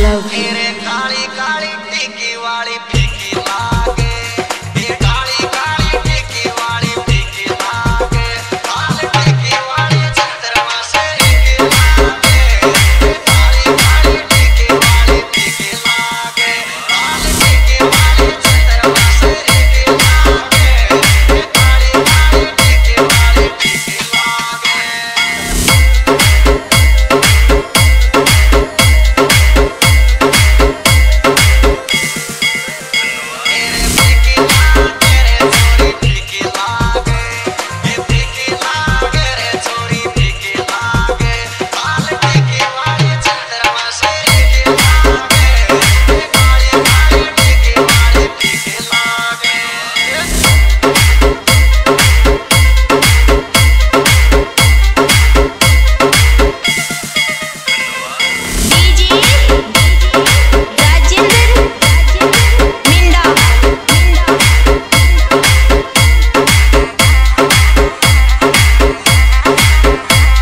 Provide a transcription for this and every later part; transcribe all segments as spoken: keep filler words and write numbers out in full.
love you. तेरे काली काली टिकी वाली फीकी लागे, ये काली काली टिकी वाली फीकी लागे, काली टिकी वाली चंद्रमा से टिकी लागे, ये काली काली टिकी वाली फीकी लागे, काली टिकी वाली चंद्रमा से टिकी लागे, ये काली काली टिकी वाली फीकी लागे।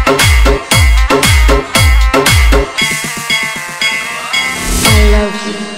I love you.